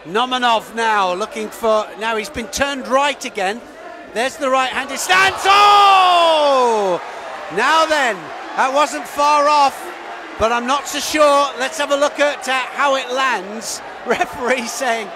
Nomanov now looking for, now he's been turned right again. There's the right-handed stance. Oh! Now then, that wasn't far off, but I'm not so sure. Let's have a look at how it lands. Referee saying